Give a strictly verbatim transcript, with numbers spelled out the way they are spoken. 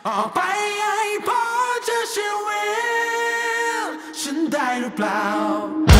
ออกไปให้พ้นจากชีวิตฉันได้หรือเปล่า